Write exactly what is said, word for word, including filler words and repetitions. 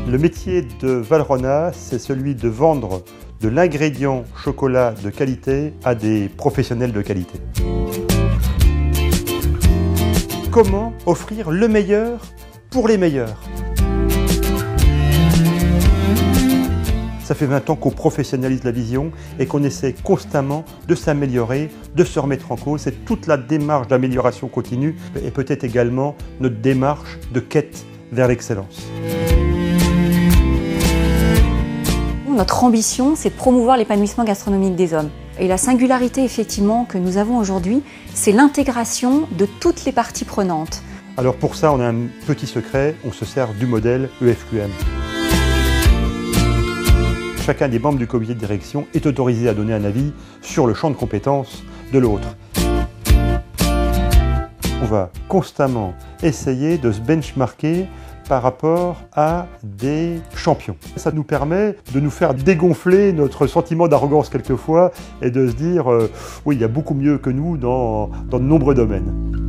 Le métier de Valrhona, c'est celui de vendre de l'ingrédient chocolat de qualité à des professionnels de qualité. Comment offrir le meilleur pour les meilleurs? Ça fait vingt ans qu'on professionnalise la vision et qu'on essaie constamment de s'améliorer, de se remettre en cause. C'est toute la démarche d'amélioration continue et peut-être également notre démarche de quête vers l'excellence. Notre ambition, c'est de promouvoir l'épanouissement gastronomique des hommes. Et la singularité, effectivement, que nous avons aujourd'hui, c'est l'intégration de toutes les parties prenantes. Alors pour ça, on a un petit secret, on se sert du modèle E F Q M. Chacun des membres du comité de direction est autorisé à donner un avis sur le champ de compétences de l'autre. On va constamment essayer de se benchmarker par rapport à des champions. Ça nous permet de nous faire dégonfler notre sentiment d'arrogance quelquefois et de se dire euh, oui, il y a beaucoup mieux que nous dans, dans de nombreux domaines.